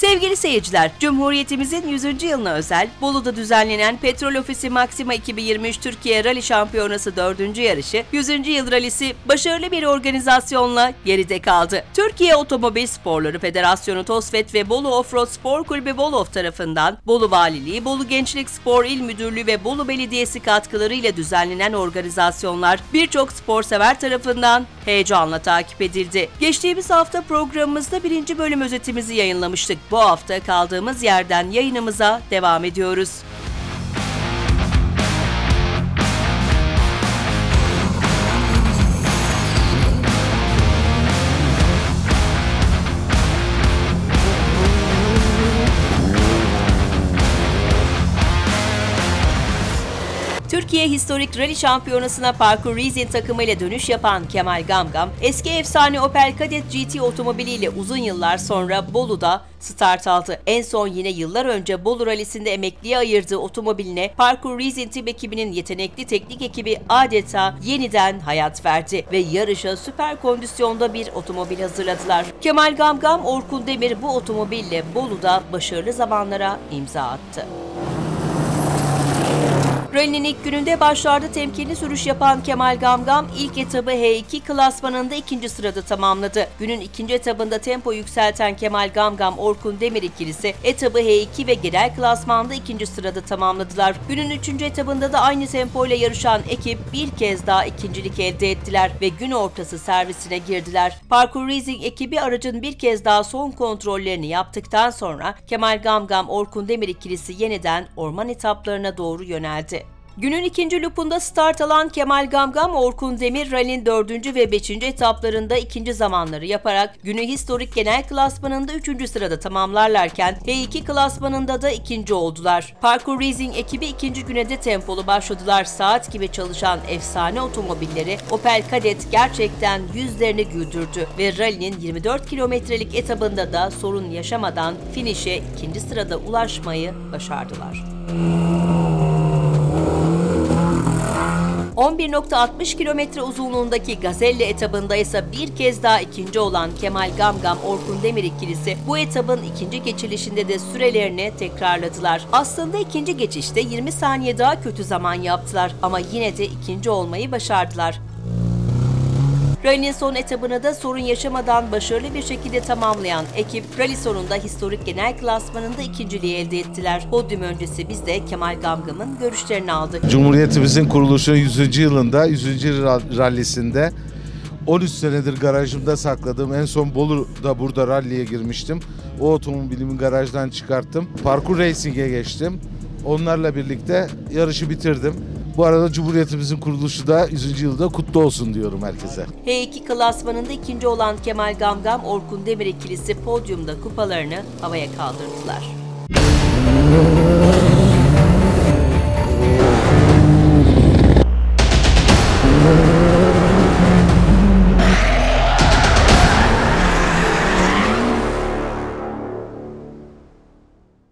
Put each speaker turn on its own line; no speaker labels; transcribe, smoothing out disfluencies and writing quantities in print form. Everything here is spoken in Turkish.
Sevgili seyirciler, Cumhuriyetimizin 100. yılına özel Bolu'da düzenlenen Petrol Ofisi Maxima 2023 Türkiye Rally Şampiyonası 4. yarışı 100. yıl rallisi başarılı bir organizasyonla geride kaldı. Türkiye Otomobil Sporları Federasyonu TOSFET ve Bolu Offroad Spor Kulübü Boluoff tarafından Bolu Valiliği, Bolu Gençlik Spor İl Müdürlüğü ve Bolu Belediyesi katkılarıyla düzenlenen organizasyonlar birçok sporsever tarafından heyecanla takip edildi. Geçtiğimiz hafta programımızda 1. bölüm özetimizi yayınlamıştık. Bu hafta kaldığımız yerden yayınımıza devam ediyoruz. Türkiye Historik Rally Şampiyonası'na Parkur Racing takımıyla dönüş yapan Kemal Gamgam, eski efsane Opel Kadett GT otomobiliyle uzun yıllar sonra Bolu'da start aldı. En son yine yıllar önce Bolu Rally'sinde emekliye ayırdığı otomobiline Parkur Racing Team ekibinin yetenekli teknik ekibi adeta yeniden hayat verdi ve yarışa süper kondisyonda bir otomobil hazırladılar. Kemal Gamgam, Orkun Demir bu otomobille Bolu'da başarılı zamanlara imza attı. Rally'nin ilk gününde başlarda temkinli sürüş yapan Kemal Gamgam ilk etabı H2 klasmanında 2. sırada tamamladı. Günün ikinci etabında tempo yükselten Kemal Gamgam, Orkun Demir ikilisi etabı H2 ve genel klasmanda 2. sırada tamamladılar. Günün 3. etabında da aynı tempoyla yarışan ekip bir kez daha ikincilik elde ettiler ve gün ortası servisine girdiler. Parkur Racing ekibi aracın bir kez daha son kontrollerini yaptıktan sonra Kemal Gamgam, Orkun Demir ikilisi yeniden orman etaplarına doğru yöneldi. Günün ikinci loopunda start alan Kemal Gamgam, Orkun Demir, rally'nin 4. ve 5. etaplarında ikinci zamanları yaparak günü historik genel klasmanında 3. sırada tamamlarlarken H2 klasmanında da 2. oldular. Parkur Racing ekibi ikinci güne de tempolu başladılar. Saat gibi çalışan efsane otomobilleri Opel Kadett gerçekten yüzlerini güldürdü ve rally'nin 24 kilometrelik etabında da sorun yaşamadan finişe 2. sırada ulaşmayı başardılar. 11.60 kilometre uzunluğundaki Gazelle etabında ise bir kez daha ikinci olan Kemal Gamgam, Orkun Demir ikilisi bu etabın ikinci geçilişinde de sürelerini tekrarladılar. Aslında ikinci geçişte 20 saniye daha kötü zaman yaptılar ama yine de ikinci olmayı başardılar. Rally'nin son etabını da sorun yaşamadan başarılı bir şekilde tamamlayan ekip, rally sonunda historik genel klasmanında ikinciliği elde ettiler. Podyum öncesi biz de Kemal Gamgam'ın görüşlerini aldık.
Cumhuriyetimizin kuruluşunun 100. yılında, 100. rallisinde 13 senedir garajımda sakladığım, en son Bolu'da burada ralliye girmiştim. O otomobilimi garajdan çıkarttım. Parkur Racing'e geçtim. Onlarla birlikte yarışı bitirdim. Bu arada Cumhuriyetimizin kuruluşu da 100. yılda kutlu olsun diyorum herkese.
H2 klasmanında ikinci olan Kemal Gamgam, Orkun Demir ikilisi podyumda kupalarını havaya kaldırdılar.